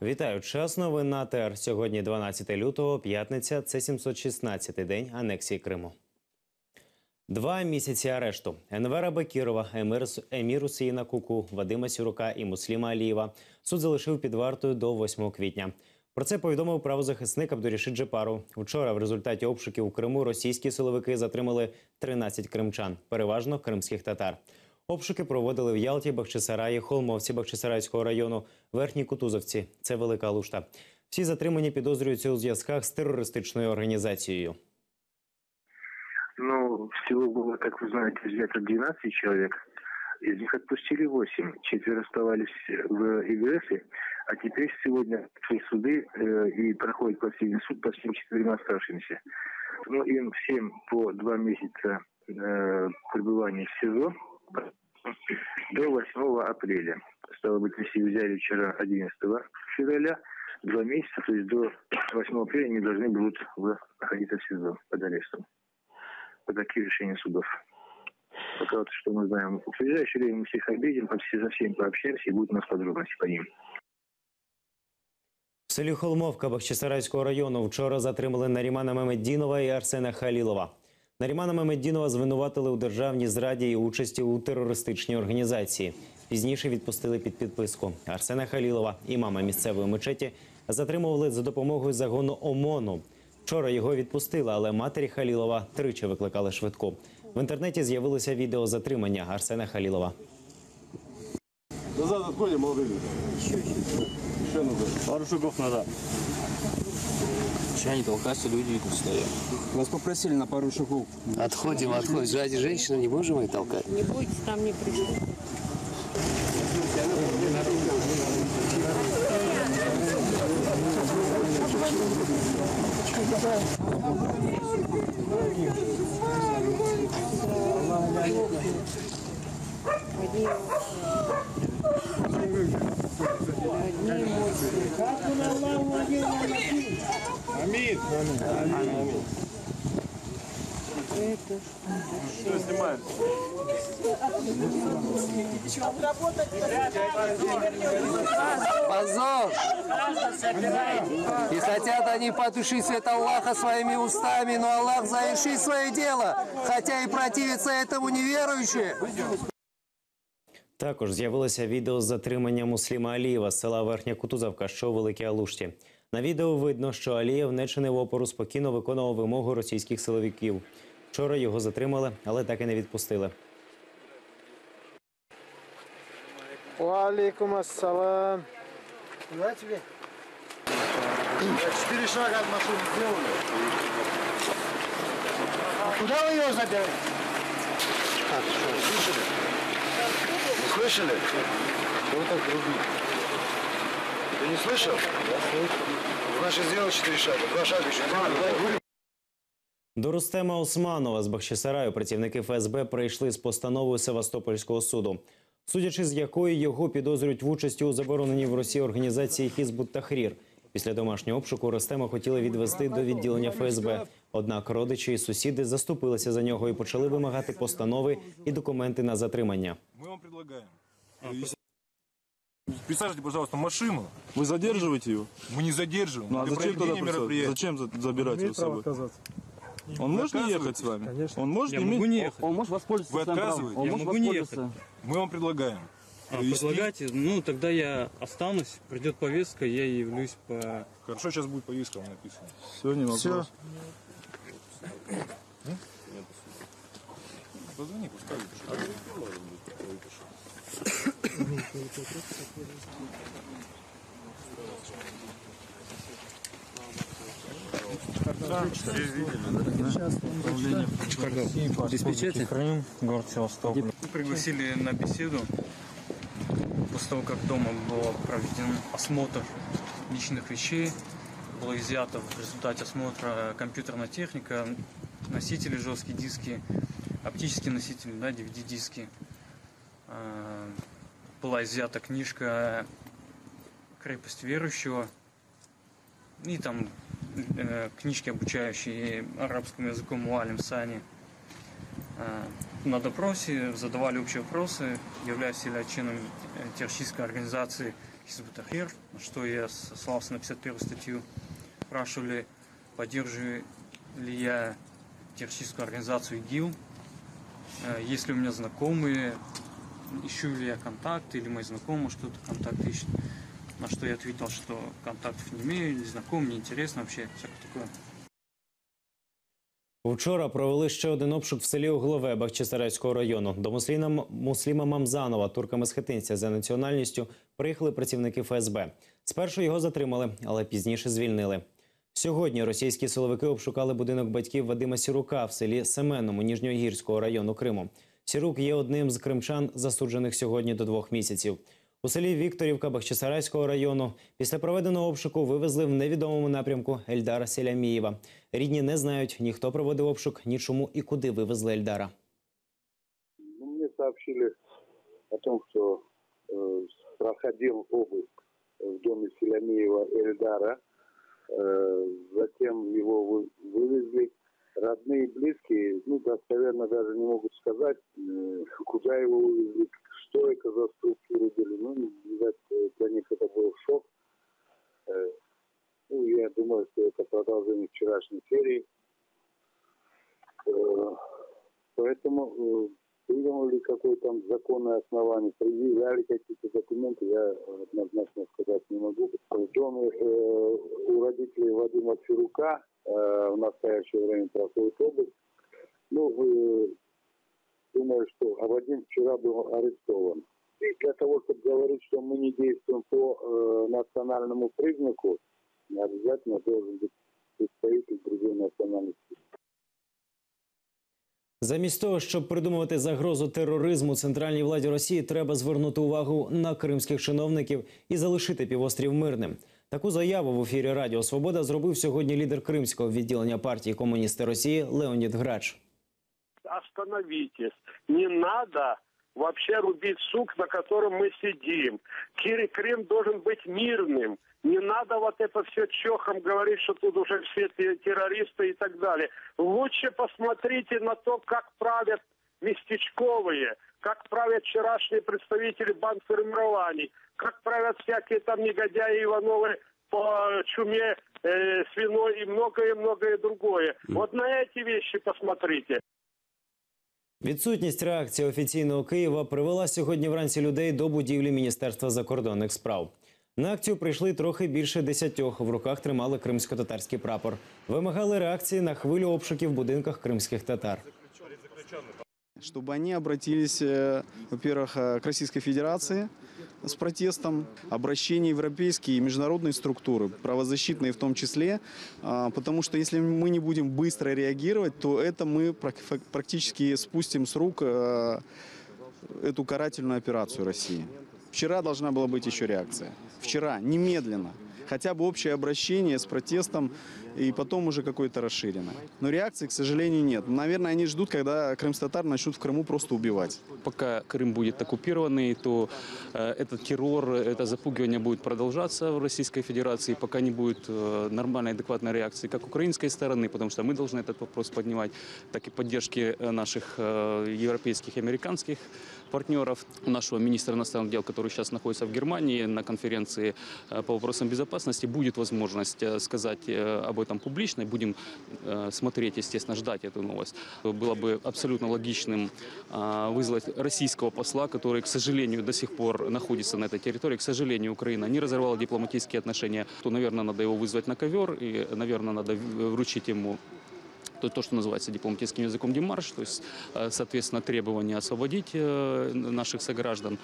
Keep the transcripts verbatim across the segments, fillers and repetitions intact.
Вітаю! Час новин на АТР. Сьогодні дванадцяте лютого, п'ятниця. Це сімсот шістнадцятий день анексії Криму. Два місяці арешту. Енвера Бекірова, Емір Усеїна Куку, Вадима Сюрука і Мусліма Алієва суд залишив під вартою до восьмого квітня. Про це повідомив правозахисник Абдурішид Джепаров. Вчора в результаті обшуків у Криму російські силовики затримали тринадцять кримчан, переважно кримських татар. Обшуки проводили в Ялті, Бахчисараї, Холмовці Бахчисарайського району, Верхній Кутузовці – це Велика Алушта. Всі затримані підозрюються у зв'язках з терористичною організацією. Ну, всего было, как вы знаете, взято двенадцать человек. Из них отпустили восемь. Четверо оставались в ИГСе. А теперь сегодня все суды э, и проходит последний суд по всем четырем оставшимся. Ну, им всем по два месяца э, пребывания в СИЗО до восьмого апреля. Стало быть, если взяли вчера одиннадцатого февраля, два месяца, то есть до восьмого апреля они должны будут находиться в СИЗО под арестом. По такие решения судов. Пока вот что мы знаем. В ближайшее время мы всех обидим, со всеми пообщаемся и будут у нас подробности по ним. В селі Холмовка Бахчисарайського району вчора затримали Нарімана Мемеддінова і Арсена Халілова. Нарімана Мемеддінова звинуватили у державній зраді і участі у терористичній організації. Пізніше відпустили під підписку. Арсена Халілова, імама місцевої мечеті, затримували за допомогою загону ОМОНу. Вчора його відпустили, але матері Халілова тричі викликали швидку. В інтернеті з'явилося відео затримання Арсена Халілова. Назад отходим, молодые люди. Еще, еще. Еще назад. Пару шагов назад. Чего они толкаются, люди тут стоят. Вас попросили на пару шагов. Отходим, отходим. Сзади женщина, не можем их толкать. Не бойтесь, там не пришли. Амин. Амин. Что снимаем? Позор! И хотят они потушить свет Аллаха своими устами, но Аллах завершит свое дело, хотя и противятся этому неверующие. Також з'явилося відео з затримання Мусліма Алієва з села Верхня Кутузовка, що у Великій Алушті. На відео видно, що Алієв не чинив опору, спокійно виконував вимогу російських силовиків. Вчора його затримали, але так і не відпустили. Алейкум ассалам. Куда тебе? Четыре шага от машины сделали. А куда вы ее забираете? А, что, слышали? Вы слышали? Что вы так грубите? Ты не слышал? Я слышал. Значит, сделал четыре шага. Два шага еще. До Рустема Османова з Бахчисараю працівники Ф С Б прийшли з постановою Севастопольського суду, судячи з якої його підозрюють в участі у забороненій в Росії організації Хізбут Тахрір. Після домашнього обшуку Рустема хотіли відвести до відділення Ф С Б. Однак родичі і сусіди заступилися за нього і почали вимагати постанови і документи на затримання. Ми вам предлагаємо. Присаживайте, пожалуйста, машину. Вы задерживаете его? Мы не задерживаем. Ну а зачем тогда мероприятие? Зачем забирать его с собой? Он может не ехать с вами? Конечно. Он может Я иметь... могу не ехать. Он может воспользоваться. Вы своим правом. отказываете? Он Я может могу не воспользоваться. Мы вам предлагаем. А, Привезти. предлагайте, ну тогда я останусь, придет повестка, я явлюсь по... Хорошо, сейчас будет повестка вам написано. Все, не вопрос. Все. Позвони, пускай Здесь печати? Крым, город Севастополь. Пригласили на беседу после того, как дома был проведен осмотр личных вещей. Было изъято в результате осмотра компьютерная техника, носители, жесткие диски, оптические носители, да, ди ви ди-диски. Была изъята книжка «Крепость верующего» и там э, книжки, обучающие арабскому языку Муалим Сани. Э, на допросе задавали общие вопросы, являюсь ли я членом террористической организации Хизб ут-Тахрир, на что я сослался на пятьдесят первую статью. Спрашивали, поддерживаю ли я террористическую организацию ИГИЛ, есть ли у меня знакомые, ищу ли я контакты, или мои знакомые что-то контакты ищут. На что я ответил, что контактов не имею, не знаком, не интересно вообще, всякое такое. Вчора провели ще один обшук в селі Углове Бахчисарайського району. До Мусліма, Мусліма Мамзанова, турка-месхетинця за національністю, приїхали працівники Ф С Б. Спершу його затримали, але пізніше звільнили. Сьогодні російські силовики обшукали будинок батьків Вадима Сірука в селі Семенному Ніжньогірського району Криму. Сірук є одним з кримчан, засуджених сьогодні до двох місяців. У селі Вікторівка Бахчисарайського району після проведеного обшуку вивезли в невідомому напрямку Ельдара Селямієва. Рідні не знають, ні хто проводив обшук, ні чому і куди вивезли Ельдара. Мне сообщили о том, что э, проходил обыск в доме Селямиева Эльдара. Э, затем его вы, вывезли. Родные и близкие, ну, достоверно даже не могут сказать, э, куда его вывезли, что это за структуры были. Ну, видать, для них это был шок. Э, ну, я думаю, что это продолжение вчерашней серии. Э, поэтому э, придумали какое там законное основание, предъявляли какие-то документы, я однозначно сказать не могу. В доме э, у родителей Вадима Сирука э, в настоящее время проходит обыск. Ну, э, думаю, что а Вадим вчера был арестован. И для того, чтобы говорить, что мы не действуем по э, национальному признаку, обязательно должен быть представитель другой национальности. Замість того, щоб придумувати загрозу тероризму центральній владі Росії, треба звернути увагу на кримських чиновників і залишити півострів мирним. Таку заяву в ефірі Радіо Свобода зробив сьогодні лідер кримського відділення партії «Комуністи Росії» Леонід Грач. Остановитесь. Не надо вообще рубить сук, на котором мы сидим. Крым должен быть мирным. Не надо вот это все чохом говорить, что тут уже все террористы и так далее. Лучше посмотрите на то, как правят местечковые, как правят вчерашние представители бандформирований, как правят всякие там негодяи Ивановы по чуме э, свиной и многое-многое другое. Вот на эти вещи посмотрите. Відсутність реакції офіційного Києва привела сьогодні вранці людей до будівлі Міністерства закордонних справ. На акцію прийшли трохи більше десятьох, в руках тримали кримсько-татарський прапор. Вимагали реакції на хвилю обшуків в будинках кримських татар. Чтобы они обратились, во-первых, к Российской Федерации с протестом, обращение в европейские и международные структуры, правозащитные в том числе, потому что если мы не будем быстро реагировать, то это мы практически спустим с рук эту карательную операцию России. Вчера должна была быть еще реакция. Вчера, немедленно. Хотя бы общее обращение с протестом и потом уже какое-то расширенное. Но реакции, к сожалению, нет. Наверное, они ждут, когда крымс-татар начнут в Крыму просто убивать. Пока Крым будет оккупированный, то э, этот террор, это запугивание будет продолжаться в Российской Федерации, пока не будет э, нормальной, адекватной реакции как украинской стороны, потому что мы должны этот вопрос поднимать, так и поддержки наших э, европейских и американских партнеров. У нашего министра иностранных дел, который сейчас находится в Германии на конференции э, по вопросам безопасности, будет возможность э, сказать э, об этом публично. И будем э, смотреть, естественно, ждать эту новость. Было бы абсолютно логичным э, вызвать российского посла, который, к сожалению, до сих пор находится на этой территории. К сожалению, Украина не разорвала дипломатические отношения. То, наверное, надо его вызвать на ковер и, наверное, надо вручить ему то, то, что называется дипломатическим языком демарш, то есть, соответственно, требования освободить наших сограждан.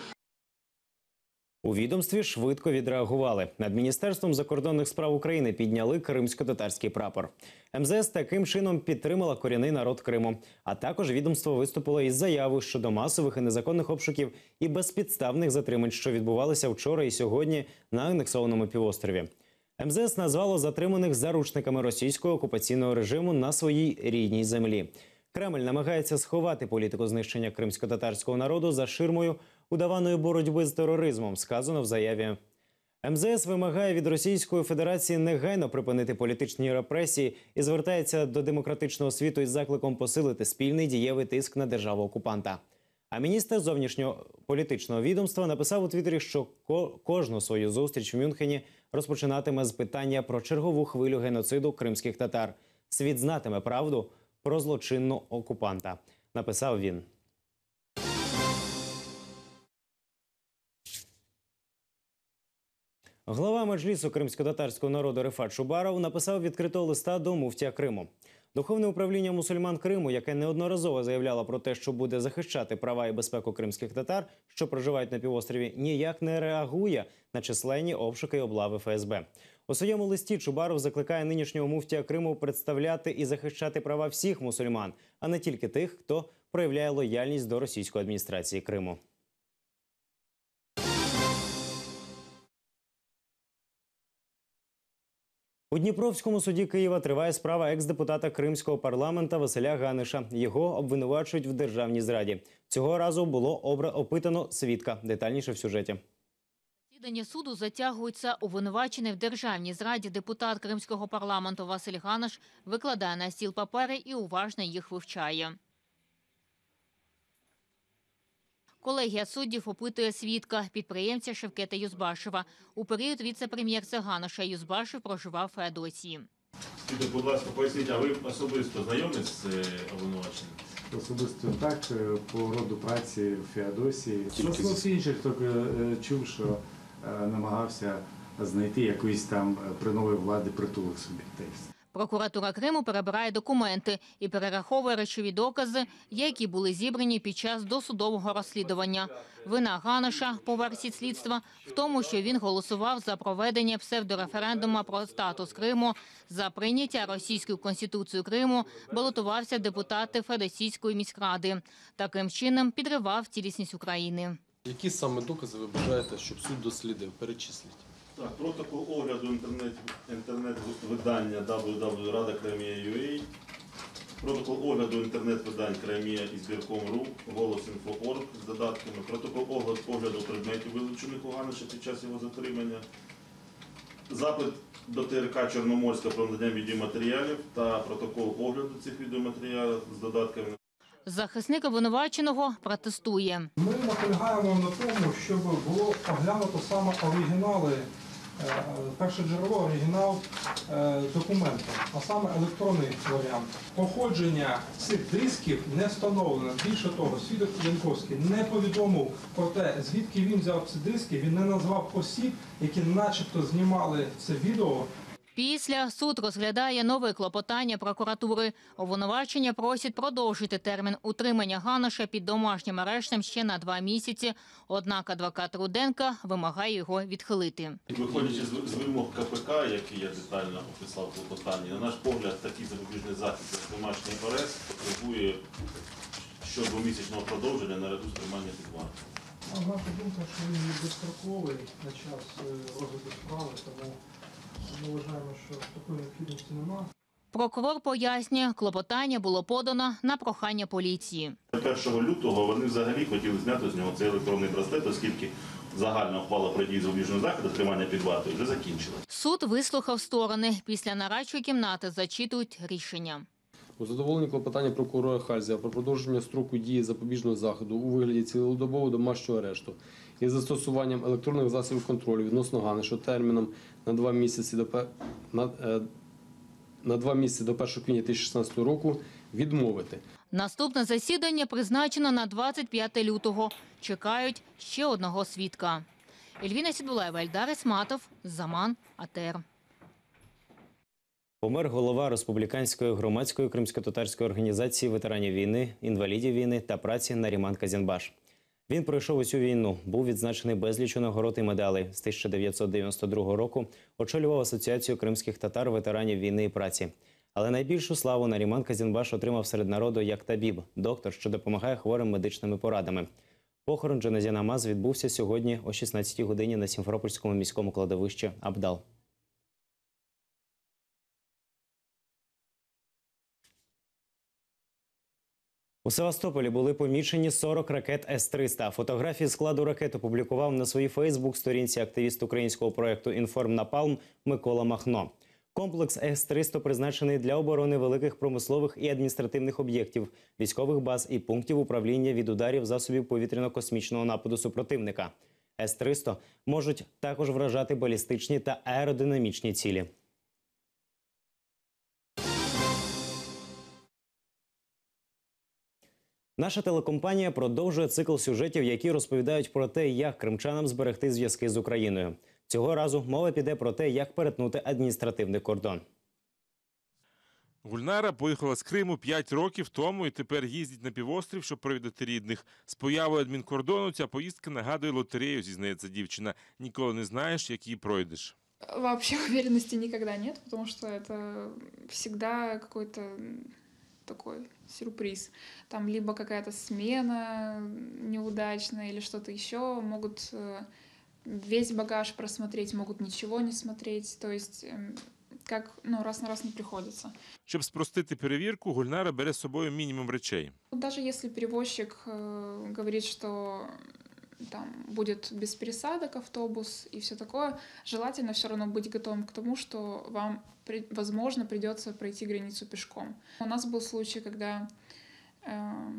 У відомстві швидко відреагували. Над Міністерством закордонних справ України підняли кримсько-татарський прапор. Ем зе ес таким чином підтримала корінний народ Криму. А також відомство виступило із заявою щодо масових і незаконних обшуків і безпідставних затримань, що відбувалися вчора і сьогодні на анексованому півострові. Ем зе ес назвало затриманих заручниками російського окупаційного режиму на своїй рідній землі. Кремль намагається сховати політику знищення кримсько-татарського народу за ширмою удаваної боротьби з тероризмом, сказано в заяві ем зе ес вимагає від Російської Федерації негайно припинити політичні репресії і звертається до демократичного світу із закликом посилити спільний дієвий тиск на державу-окупанта. А міністр зовнішнього політичного відомства написав у Твіттері, що ко- кожну свою зустріч в Мюнхені розпочинатиме з питання про чергову хвилю геноциду кримських татар. Світ знатиме правду про злочинну окупанта, написав він. Глава Меджлісу кримсько-татарського народу Рифат Шубаров написав відкритого листа до муфтія Криму. Духовне управління мусульман Криму, яке неодноразово заявляло про те, що буде захищати права і безпеку кримських татар, що проживають на півострові, ніяк не реагує на численні обшуки і облави еф ес бе. У своєму листі Чубаров закликає нинішнього муфтія Криму представляти і захищати права всіх мусульман, а не тільки тих, хто проявляє лояльність до російської адміністрації Криму. У Дніпровському суді Києва триває справа екс-депутата Кримського парламенту Василя Ганиша. Його обвинувачують в державній зраді. Цього разу було обра- опитано свідка. Детальніше в сюжеті. Засідання суду затягується. Обвинувачений в державній зраді депутат Кримського парламенту Василь Ганиш викладає на стіл папери і уважно їх вивчає. Колегія суддів опитує свідка, підприємця Шевкета Юзбашева. У період віце-прем'єрця Ганиша Юзбашев проживав в Феодосії. Скажіть, будь ласка, поясніть, а ви особисто знайомі з обвинуваченим? Особисто так, по роду праці в Феодосії. Що інших, тільки чув, що намагався знайти якоїсь там при новій владі притулок собі. Прокуратура Криму перебирає документи і перераховує речові докази, які були зібрані під час досудового розслідування. Вина Ганиша, по версії слідства, в тому, що він голосував за проведення псевдореферендуму про статус Криму, за прийняття російською Конституцією Криму, балотувався в депутати Феодосійської міськради. Таким чином підривав цілісність України. Які саме докази ви бажаєте, щоб суд дослідив? Перечисліть. Так, протокол огляду інтернет, інтернет-видання дабл ю дабл ю крапка рада кремія крапка ю а, протокол огляду інтернет-видань Кремія і збірком точка ру, голос інфо точка орг з додатками, протокол огляду, огляду предметів, вилучених у Ганиша під час його затримання, запит до те ер ка Чорноморська про надання відеоматеріалів та протокол огляду цих відеоматеріалів з додатками. Захисник обвинуваченого протестує. Ми наполягаємо на тому, щоб було оглянуто саме оригінали, перше джерело, оригінал документу, а саме електронний варіант. Походження цих дисків не встановлено. Більше того, свідок Янковський не повідомив про те, звідки він взяв ці диски, він не назвав осіб, які начебто знімали це відео. Після суд розглядає нове клопотання прокуратури. Обвинувачення просять продовжити термін утримання Ганиша під домашнім арештом ще на два місяці. Однак адвокат Руденка вимагає його відхилити. Виходячи з вимог ка пе ка, які я детально описав в клопотанні, на наш погляд, такий запобіжний захід, як домашній арешт, потребує щодвомісячного продовження наряду з триманням під вартою. Наша думка, що він є безстроковий на час розгляду справи, тому ми вважаємо, що такої необхідності немає. Прокурор пояснює, клопотання було подано на прохання поліції. першого лютого вони взагалі хотіли зняти з нього цей електронний браслет, оскільки загальна ухвала про дії запобіжного заходу тримання під вартою вже закінчилась. Суд вислухав сторони. Після нарадчої кімнати зачитують рішення. У задоволенні клопотання прокурора Хальзія про продовження строку дії запобіжного заходу у вигляді цілодобового домашнього арешту із застосуванням електронних засобів контролю відносно Ганиша терміном на два місяці до пе- на, е, на два місяці до першого квітня дві тисячі шістнадцятого року відмовити. Наступне засідання призначено на двадцять п'яте лютого. Чекають ще одного свідка. Ельвіна Сідбулаєва, Ельдар Ісматов, Заман, а те ер. Помер голова республіканської громадської кримсько-татарської організації ветеранів війни, інвалідів війни та праці Наріман Казінбаш. Він пройшов усю війну, був відзначений безліччю нагород і медалей. З тисяча дев'ятсот дев'яносто другого року очолював Асоціацію кримських татар ветеранів війни і праці. Але найбільшу славу Наріман Казінбаш отримав серед народу як табіб, доктор, що допомагає хворим медичними порадами. Похорон джаназі намаз відбувся сьогодні о шістнадцятій годині на Сімферопольському міському кладовищі Абдал. У У Севастополі були помічені сорок ракет С триста. Фотографії складу ракет опублікував на своїй Фейсбук-сторінці активіст українського проєкту «Інформ Напалм» Микола Махно. Комплекс С триста призначений для оборони великих промислових і адміністративних об'єктів, військових баз і пунктів управління від ударів засобів повітряно-космічного нападу супротивника. С триста можуть також вражати балістичні та аеродинамічні цілі. Наша телекомпанія продовжує цикл сюжетів, які розповідають про те, як кримчанам зберегти зв'язки з Україною. Цього разу мова піде про те, як перетнути адміністративний кордон. Гульнара поїхала з Криму п'ять років тому і тепер їздить на півострів, щоб провідати рідних. З появою адмінкордону ця поїздка нагадує лотерею, зізнається дівчина. Ніколи не знаєш, як її пройдеш. Вообще уверенности никогда нет, потому что это всегда какой-то такой сюрприз. Там либо какая-то смена неудачная или что-то еще. Могут весь багаж просмотреть, могут ничего не смотреть. То есть как, ну, раз на раз не приходится. Щоб спростити перевірку, Гульнара бере з собою мінімум речей. Даже если перевозчик э, говорит, что там будет без пересадок автобус и все такое, желательно все равно быть готовым к тому, что вам, возможно, придется пройти границу пешком. У нас был случай, когда э,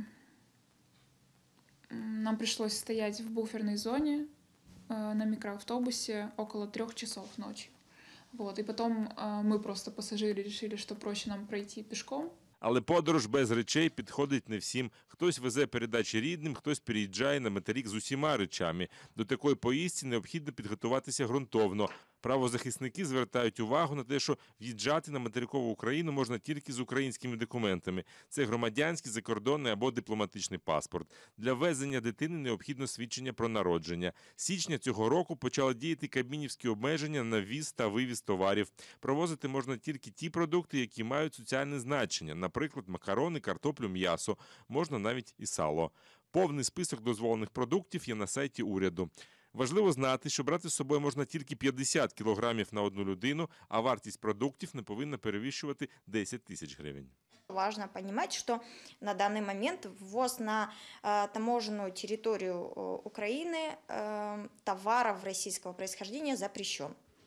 нам пришлось стоять в буферной зоне э, на микроавтобусе около трех часов ночи. Вот. И потом э, мы просто, пассажиры, решили, что проще нам пройти пешком. Але подорож без речей підходить не всім. Хтось везе передачі рідним, хтось переїжджає на материк з усіма речами. До такої поїздки необхідно підготуватися ґрунтовно. Правозахисники звертають увагу на те, що в'їжджати на материкову Україну можна тільки з українськими документами. Це громадянський, закордонний або дипломатичний паспорт. Для ввезення дитини необхідно свідчення про народження. З січня цього року почали діяти кабмінівські обмеження на ввіз та вивіз товарів. Провозити можна тільки ті продукти, які мають соціальне значення. Наприклад, макарони, картоплю, м'ясо. Можна навіть і сало. Повний список дозволених продуктів є на сайті уряду. Важливо знати, що брати з собою можна тільки п'ятдесят кілограмів на одну людину, а вартість продуктів не повинна перевищувати десять тисяч гривень. Важно понимать, что на данный момент ввоз на э, таможенную территорию э, Украины э, товаров российского происхождения запрещен.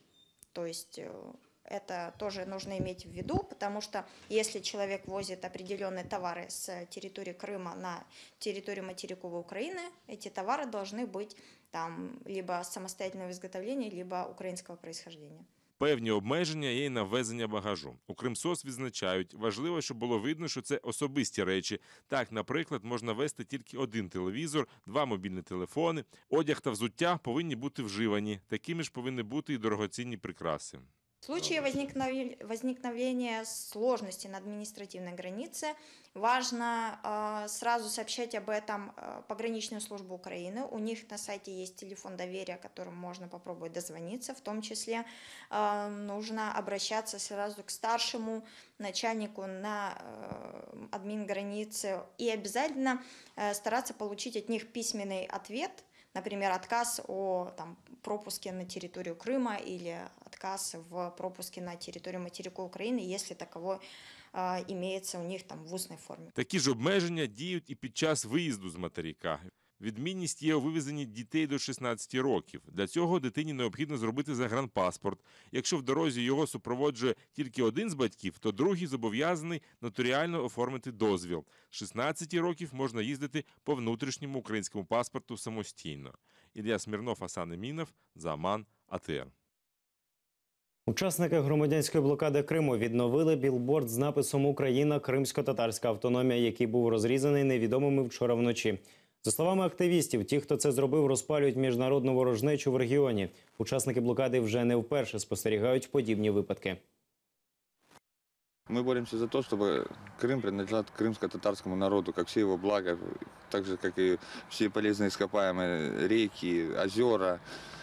То есть э, это тоже нужно иметь в виду, потому что если человек возит определенные товары с территории Крыма на территорию материковой Украины, эти товары должны быть там либо самостоятельного изготовления, либо украинского происхождения. Певні обмеження є й на ввезення багажу. У Кримсос відзначають, важливо, щоб було видно, що це особисті речі. Так, наприклад, можна везти тільки один телевізор, два мобільні телефони. Одяг та взуття повинні бути вживані. Такими ж повинні бути і дорогоцінні прикраси. В случае возникновения сложностей на административной границе важно э, сразу сообщать об этом э, пограничную службу Украины. У них на сайте есть телефон доверия, которым можно попробовать дозвониться. В том числе э, нужно обращаться сразу к старшему начальнику на э, админгранице и обязательно э, стараться получить от них письменный ответ. Например, отказ о там, пропуске на территорию Крыма или отказ в пропуске на территорию материка Украины, если таково э, имеется у них там в устной форме. Такі ж обмеження діють і під час виїзду з материка. Відмінність є у вивезенні дітей до шістнадцяти років. Для цього дитині необхідно зробити загранпаспорт. Якщо в дорозі його супроводжує тільки один з батьків, то другий зобов'язаний нотаріально оформити дозвіл. З шістнадцяти років можна їздити по внутрішньому українському паспорту самостійно. Ілля Смірнов, Асан Емінов, Заман, АТР. Учасники громадянської блокади Криму відновили білборд з написом «Україна, кримсько-татарська автономія», який був розрізаний невідомими вчора вночі. За словами активістів, ті, хто це зробив, розпалюють міжнародну ворожнечу в регіоні. Учасники блокади вже не вперше спостерігають подібні випадки. Мы боремся за то, чтобы Крым принадлежал крымско-татарскому народу, как все его блага, так же, как и все полезные ископаемые реки, озера,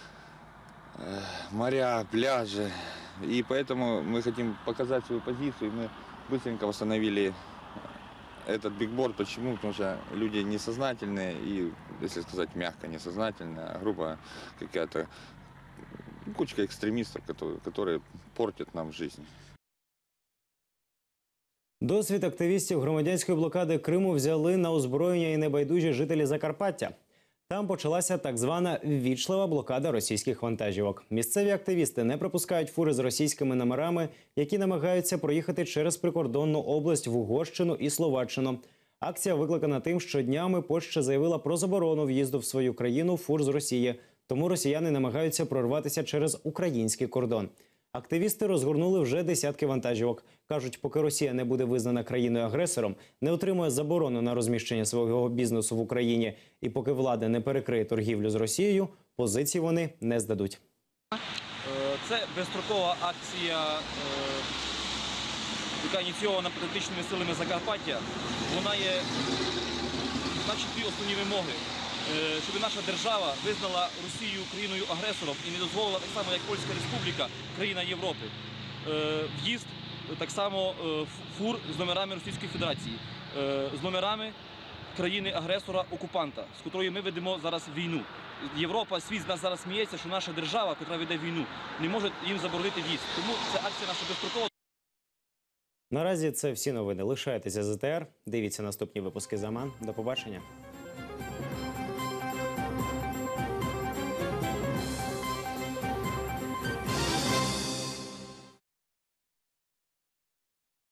моря, пляжи. И поэтому мы хотим показать свою позицию. Мы быстренько восстановили этот бигборд. Почему? Потому что люди несознательные и, если сказать мягко, несознательные, а грубо какая-то кучка экстремистов, которые, которые портят нам жизнь. Досвід активістів громадянської блокади Криму взяли на озброєння і небайдужі жителі Закарпаття. Там почалася так звана ввічлива блокада російських вантажівок. Місцеві активісти не пропускають фури з російськими номерами, які намагаються проїхати через прикордонну область в Угорщину і Словаччину. Акція викликана тим, що днями Польща заявила про заборону в'їзду в свою країну фур з Росії. Тому росіяни намагаються прорватися через український кордон. Активісти розгорнули вже десятки вантажівок. Кажуть, поки Росія не буде визнана країною-агресором, не отримує заборону на розміщення свого бізнесу в Україні і поки влада не перекриє торгівлю з Росією, позиції вони не здадуть. Це безстрокова акція, яка ініційована патріотичними силами Закарпаття. Вона є, значить, дві основні вимоги. Щоб наша держава визнала Росію країною-агресором і не дозволила, так само як Польська Республіка, країна Європи, в'їзд так само фур з номерами Російської Федерації, з номерами країни-агресора-окупанта, з котрою ми ведемо зараз війну. Європа, світ з нас зараз сміється, що наша держава, яка веде війну, не може їм заборонити в'їзд. Тому це акція наша безстрокова. Наразі це всі новини. Лишайтеся з зе те ер, дивіться наступні випуски «Заман». До побачення.